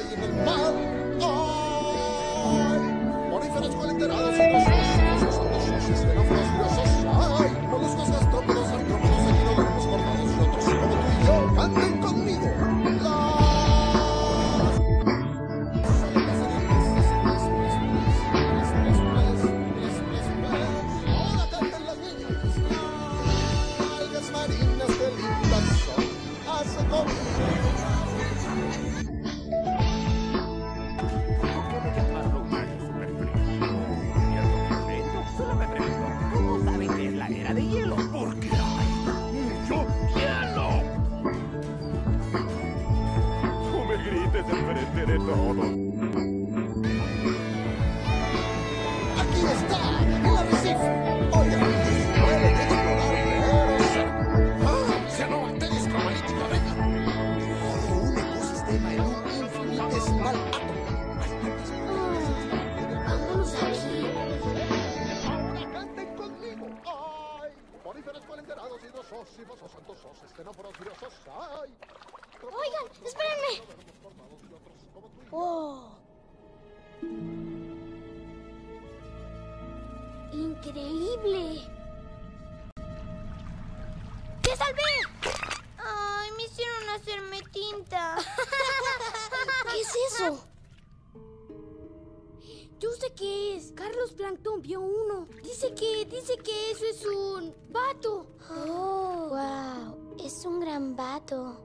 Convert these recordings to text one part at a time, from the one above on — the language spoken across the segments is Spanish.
y en el mar. ¡Ay! Moríferas coliteradas y los osos, esterófilos furiosos. ¡Ay! Moluscos gastrópodos, artrópodos, equinodermos, cordados y otros como tú y yo. ¡Canten conmigo! Ahora canten las niñas. Algas marinas que lindas son. Hace conmigo. Solo me pregunto, ¿cómo saben que es la era de hielo? Porque hay mucho hielo. No me grites enfrente de todos. Aquí está, el arrecife. Oigan, pueden explorar, pero cerca. Cianobacterias cromalítica, venga. Todo un ecosistema en un infinitesimal átomo. Vámonos aquí. Ahora canten conmigo. ¡Ay! Moríferos colenterados, hidrosos, santosos, estenóforos, furiosos. ¡Ay! Oigan, espérenme. ¡Oh! ¡Increíble! ¡Te salvé! ¡Ay, me hicieron hacerme tinta! ¿Qué es eso? Yo sé qué es. Carlos Plankton vio uno. Dice que eso es un vato. Oh, wow. Es un gran vato.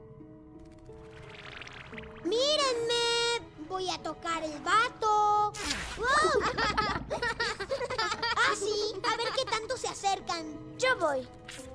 ¡Mírenme! Voy a tocar el vato. ¡Wow! Ah, sí. A ver qué tanto se acercan. Yo voy.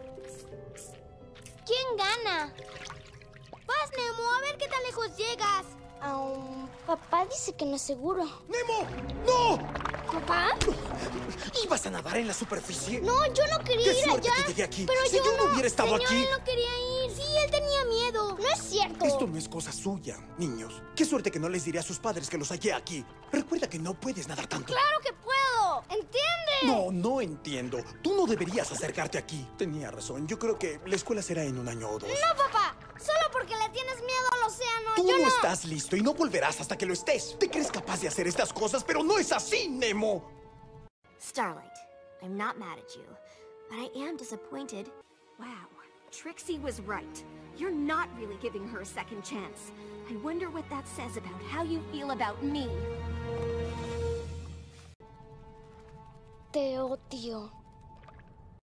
¿Quién gana? Vas, Nemo. A ver qué tan lejos llegas. Papá dice que no es seguro. ¡Nemo! ¡No! ¿Papá? ¿Ibas a nadar en la superficie? No, yo no quería ¡Qué ir suerte allá. que llegué aquí! Pero Si yo no hubiera estado señor, aquí... él no quería ir. Sí, él tenía miedo. No es cierto. Esto no es cosa suya, niños. Qué suerte que no les diré a sus padres que los hallé aquí. Recuerda que no puedes nadar tanto. ¡Claro que puedo! ¿Entiendes? No, no entiendo. Tú no deberías acercarte aquí. Tenía razón. Yo creo que la escuela será en un año o dos. No, papá. Solo porque le tienes miedo al océano. Tú Yo no no estás listo y no volverás hasta que lo estés. Te crees capaz de hacer estas cosas, pero no es así, Nemo. Starlight, I'm not mad at you, but I am disappointed. Wow, Trixie was right. You're not really giving her a second chance. I wonder what that says about how you feel about me. Te odio.